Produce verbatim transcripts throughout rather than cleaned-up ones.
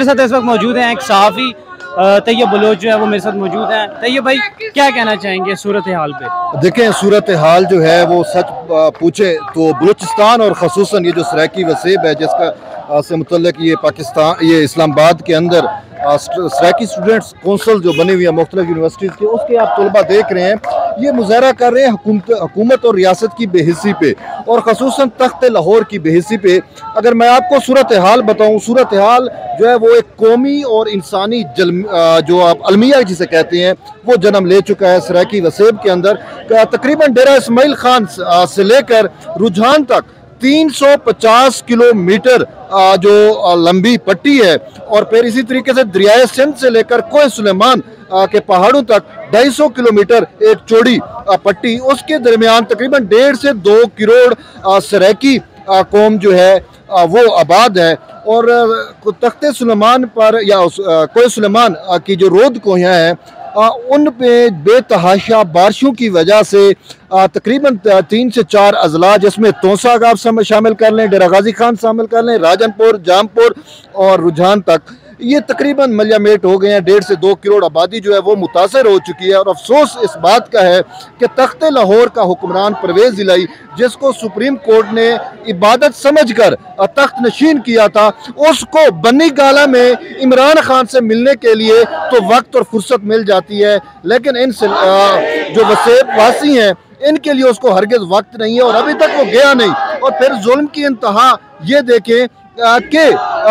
मेरे साथ इस वक्त मौजूद हैं एक सहाफ़ी तैयब बलोच जो है वो मेरे साथ मौजूद हैं। तैयब भाई क्या कहना चाहेंगे सूरत हाल पे? देखें, सूरत हाल जो है वो सच पूछे तो बलूचिस्तान और ख़ुसूसन ये जो सराकी वसेब है जिसका से मुतल्लिक ये पाकिस्तान ये इस्लामाबाद के अंदर सराकी स्टूडेंट्स कौंसल जो बनी हुई है मुख्तलिफ यूनिवर्सिटीज़ के, उसके आप तलबा देख रहे हैं, ये मुजाहरा कर रहे हैं हुकूमत हुकूमत और रियासत की बेहिसी पे और ख़ुसूसन तख्त लाहौर की बेहिसी पे। अगर मैं आपको सूरत हाल बताऊँ, सूरत हाल जो है वो एक कौमी और इंसानी जल जो आप अलमिया जिसे कहते हैं वो जन्म ले चुका है सराकी वसेब के अंदर। तकरीबन डेरा इस्माइल खान से लेकर रुझान तक तीन सौ पचास किलोमीटर जो लंबी पट्टी है और फिर इसी तरीके से दरियाए सिंध से लेकर कोह सुलेमान के पहाड़ों तक ढाई सौ किलोमीटर एक चौड़ी पट्टी, उसके दरमियान तकरीबन डेढ़ से दो करोड़ सराकी कौम जो है वो आबाद है। और तख्ते सुलेमान पर या कोह सुलेमान की जो रोद कोहियाँ हैं उन पे बेतहाशा बारिशों की वजह से तकरीबन तीन से चार अजला जिसमें तोसा का आप शामिल कर लें, डेरा गाजी खान शामिल कर लें, राजनपुर, जामपुर और रुझान तक, ये तकरीबन मलियामेट हो गए हैं। डेढ़ से दो करोड़ आबादी जो है वो मुतासर हो चुकी है। और अफसोस इस बात का है कि तख्ते लाहौर का हुक्मरान परवेज़ इलाही, जिसको सुप्रीम कोर्ट ने इबादत समझकर तख्त नशीन किया था, उसको बनी गाला में इमरान खान से मिलने के लिए तो वक्त और फुर्सत मिल जाती है, लेकिन इन जो वसेब वासी हैं इनके लिए उसको हरगिज़ वक्त नहीं है और अभी तक वो गया नहीं। और फिर जुल्म की इंतहा ये देखें कि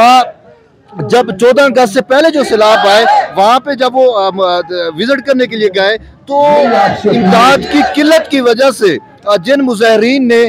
जब चौदह अगस्त से पहले जो सैलाब आए वहाँ पे जब वो विजिट करने के लिए गए तो इमदाद की किल्लत की वजह से जिन मुजाहरीन ने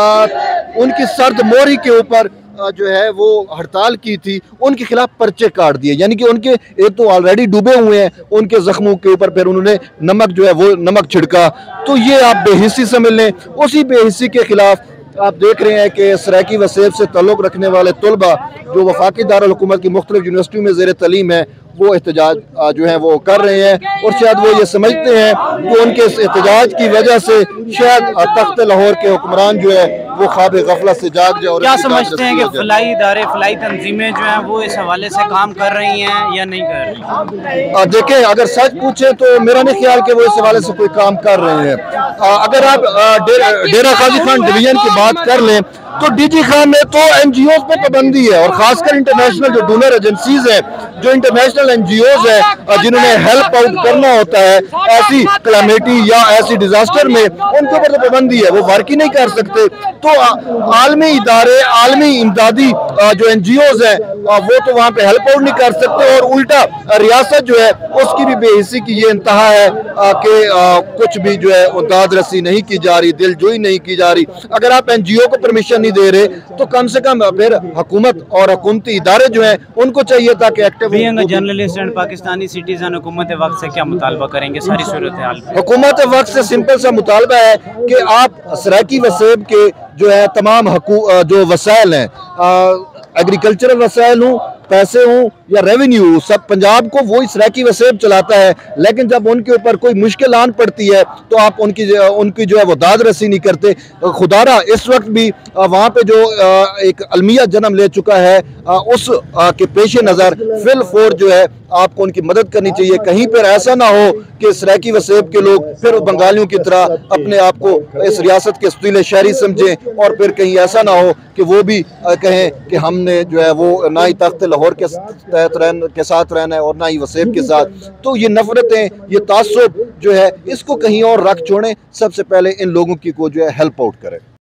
उनकी सर्द मोरी के ऊपर जो है वो हड़ताल की थी उनके खिलाफ पर्चे काट दिए, यानी कि उनके एक तो ऑलरेडी डूबे हुए हैं उनके जख्मों के ऊपर फिर उन्होंने नमक जो है वो नमक छिड़का। तो ये आप बेहिसी समझ लें। उसी बेहिसी के खिलाफ आप देख रहे हैं कि सराकी वसेब से ताल्लुक़ रखने वाले तलबा जो वफाकी दारुल हुकूमत की मुख्तलिफ यूनिवर्सिटियों में ज़ेर तलीम है वो एहतजाज जो है वो कर रहे हैं और शायद वो ये समझते हैं कि उनके इस एहतजाज की वजह से शायद तख्त लाहौर के हुक्मरान जो है वो ख्वाब गफलत से जाग जाए। और क्या समझते हैं कि फलाई इदारे फलाई तंजीमें जो हैं वो इस हवाले से काम कर रही हैं या नहीं कर रही? देखें, अगर सच पूछे तो मेरा नहीं ख्याल कि वो इस हवाले से कोई काम कर रहे हैं। अगर आप डेरा गाजी खान डिवीजन की बात कर लें तो डीजी खान ने तो एनजीओ पे पाबंदी है और खासकर इंटरनेशनल जो डोनर एजेंसीज है, जो इंटरनेशनल एनजीओज है जिन्होंने हेल्प आउट करना होता है ऐसी क्लामिटी या ऐसी डिजास्टर में, उनके ऊपर तो पाबंदी है, वो वर्क ही नहीं कर सकते। तो आलमी इदारे, आलमी इमदादी जो एनजीओज है वो तो वहाँ पे हेल्प आउट नहीं कर सकते और उल्टा रियासत जो है उसकी भी बेहिसी की ये इंतहा है कि कुछ भी जो है दाद रसी नहीं की जा रही, दिलजोई नहीं की जा रही। अगर आप एनजीओ को परमिशन नहीं दे रहे तो कम से कम फिर हुकूमत और हुकूमती इदारे जो हैं उनको चाहिए था कि active journalist and Pakistani citizen हुकूमत वक्त से क्या मुतालबा करेंगे सारी सूरत हाल? हुकूमत वक्त से सिंपल सा मुतालबा है कि आप सराकी वसेब के जो है तमाम जो वसाइल हैं, एग्रीकल्चरल वसाइल हों, पैसे हों या रेवेन्यू, सब पंजाब को वो सराकी वसेब चलाता है, लेकिन जब उनके ऊपर कोई मुश्किल आन पड़ती है तो आप उनकी उनकी जो है वो दाद रसी नहीं करते। खुदारा इस वक्त भी वहाँ पे जो एक अलमिया जन्म ले चुका है उस के पेश नज़र फिल फोर जो है आपको उनकी मदद करनी चाहिए। कहीं पर ऐसा ना हो कि सराकी वसेब के लोग फिर बंगालियों की तरह अपने आप को इस रियासत के सतीले शहरी समझें और फिर कहीं ऐसा ना हो कि वो भी कहें कि हमने जो है वो ना ही तख्त लाहौर के तहत रहने के साथ रहना है और ना ही वसेब के साथ। तो ये नफरतें, ये तासुब जो है इसको कहीं और रख छोड़ें, सबसे पहले इन लोगों की को जो है हेल्प आउट करें।